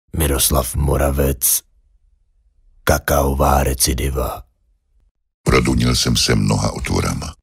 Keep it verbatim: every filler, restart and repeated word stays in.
Miroslav Moravec, kakaová recidiva. Produnil jsem se mnoha otvorama.